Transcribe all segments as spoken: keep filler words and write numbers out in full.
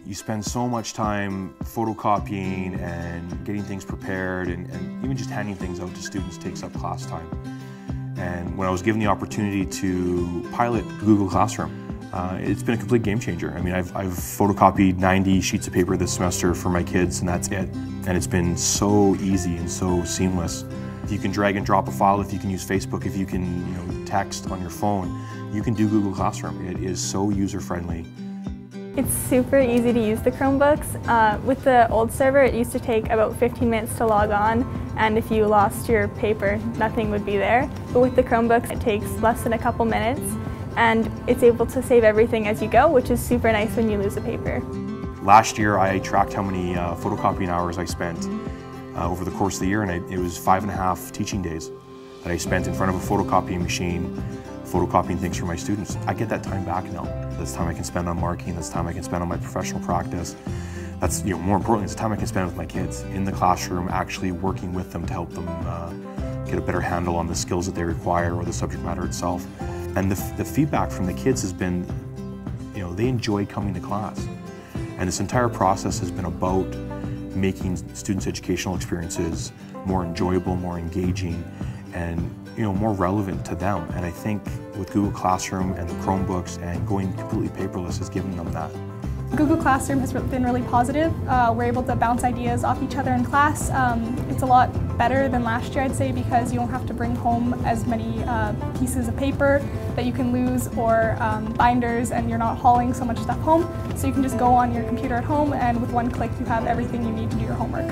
you spend so much time photocopying and getting things prepared, and, and even just handing things out to students takes up class time. And when I was given the opportunity to pilot Google Classroom, uh, it's been a complete game changer. I mean, I've, I've photocopied ninety sheets of paper this semester for my kids, and that's it. And it's been so easy and so seamless. If you can drag and drop a file, if you can use Facebook, if you can you know, text on your phone, you can do Google Classroom. It is so user-friendly. It's super easy to use the Chromebooks. Uh, with the old server, it used to take about fifteen minutes to log on, and if you lost your paper, nothing would be there. But with the Chromebooks, it takes less than a couple minutes, and it's able to save everything as you go, which is super nice when you lose a paper. Last year, I tracked how many uh, photocopying hours I spent uh, over the course of the year, and I, it was five and a half teaching days that I spent in front of a photocopying machine, photocopying things for my students. I get that time back now. That's time I can spend on marking, that's time I can spend on my professional practice. That's, you know, more importantly, it's time I can spend with my kids in the classroom, actually working with them to help them uh, get a better handle on the skills that they require or the subject matter itself. And the, the feedback from the kids has been, you know, they enjoy coming to class. And this entire process has been about making students' educational experiences more enjoyable, more engaging, and you know, more relevant to them. And I think with Google Classroom and the Chromebooks and going completely paperless has given them that. Google Classroom has been really positive. Uh, we're able to bounce ideas off each other in class. Um, it's a lot better than last year, I'd say, because you don't have to bring home as many uh, pieces of paper that you can lose or um, binders, and you're not hauling so much stuff home. So you can just go on your computer at home, and with one click you have everything you need to do your homework.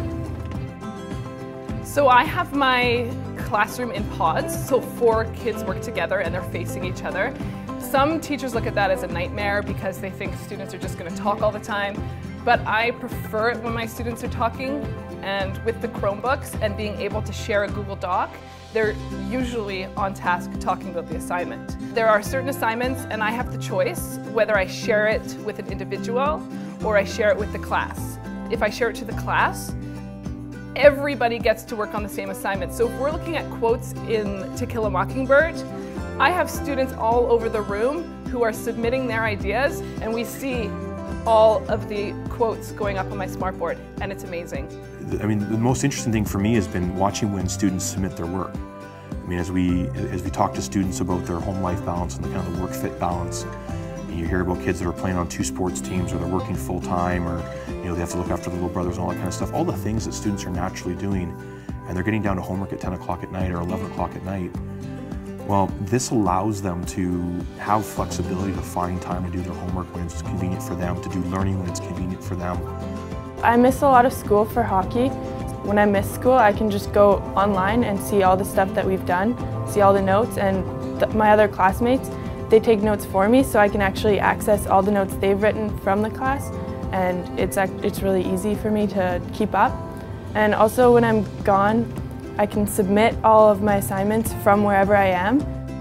So I have my classroom in pods, so four kids work together and they're facing each other. Some teachers look at that as a nightmare because they think students are just going to talk all the time, but I prefer it when my students are talking, and with the Chromebooks and being able to share a Google Doc, they're usually on task talking about the assignment. There are certain assignments and I have the choice whether I share it with an individual or I share it with the class. If I share it to the class, everybody gets to work on the same assignment. So if we're looking at quotes in To Kill a Mockingbird, I have students all over the room who are submitting their ideas, and we see all of the quotes going up on my smartboard, and it's amazing. I mean, the most interesting thing for me has been watching when students submit their work. I mean, as we, as we talk to students about their home-life balance and the kind of the work-fit balance, you hear about kids that are playing on two sports teams, or they're working full-time, or you know, they have to look after the little brothers and all that kind of stuff. All the things that students are naturally doing, and they're getting down to homework at ten o'clock at night or eleven o'clock at night. Well, this allows them to have flexibility to find time to do their homework when it's convenient for them, to do learning when it's convenient for them. I miss a lot of school for hockey. When I miss school, I can just go online and see all the stuff that we've done, see all the notes, and th my other classmates, they take notes for me, so I can actually access all the notes they've written from the class, and it's, it's really easy for me to keep up. And also when I'm gone, I can submit all of my assignments from wherever I am.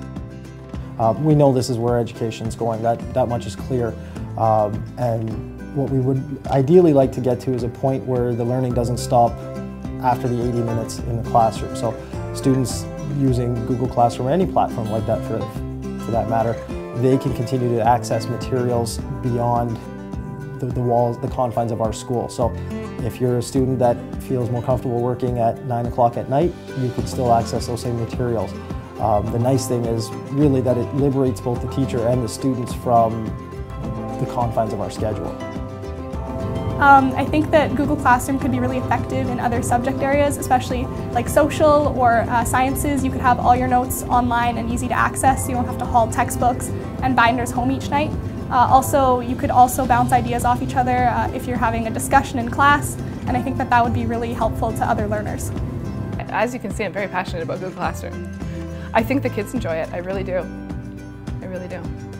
Uh, we know this is where education is going, that, that much is clear. Um, and what we would ideally like to get to is a point where the learning doesn't stop after the eighty minutes in the classroom. So students using Google Classroom or any platform like that for, for that matter, they can continue to access materials beyond the, the walls, the confines of our school. So if you're a student that feels more comfortable working at nine o'clock at night, you could still access those same materials. Um, the nice thing is really that it liberates both the teacher and the students from the confines of our schedule. Um, I think that Google Classroom could be really effective in other subject areas, especially like social or uh, sciences. You could have all your notes online and easy to access, so you don't have to haul textbooks and binders home each night. Uh, also, you could also bounce ideas off each other uh, if you're having a discussion in class, and I think that that would be really helpful to other learners. As you can see, I'm very passionate about Google Classroom. I think the kids enjoy it, I really do. I really do.